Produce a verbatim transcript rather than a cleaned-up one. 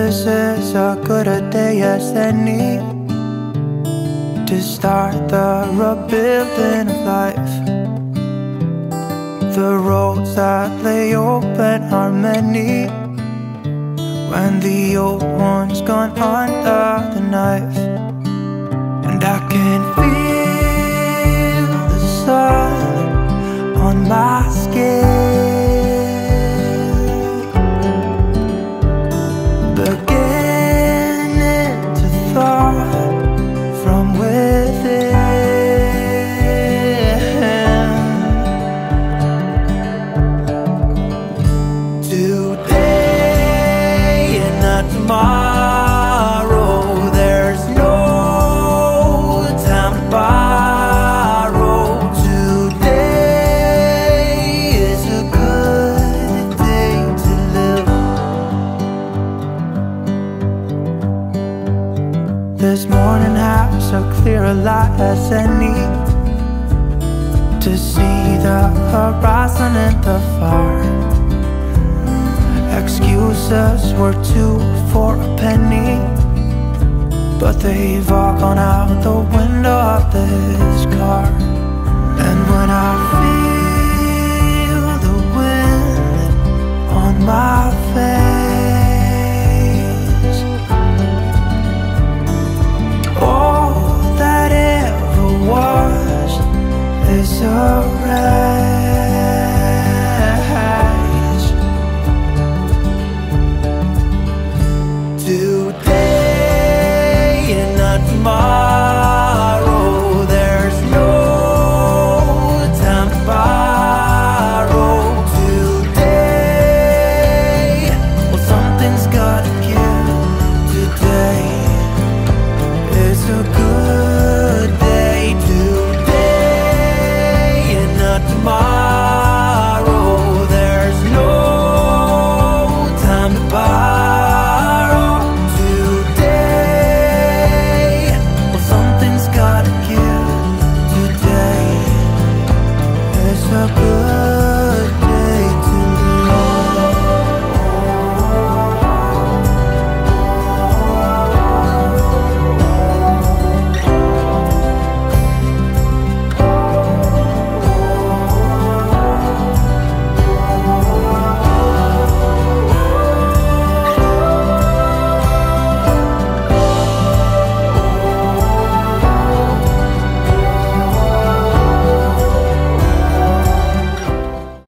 This is a good a day as any to start the rebuilding of life. The roads that lay open are many when the old one's gone under the knife. And I can feel the sun on my skin, beginning to thaw from within. Today and not tomorrow, there's no time to borrow. Today is a good day to live. This morning has a clearer light as any to see the horizon in the far. Excuses were two for a penny, but they've all gone out the window of this car. And when I feel the wind on my face, all that ever was is a wreck.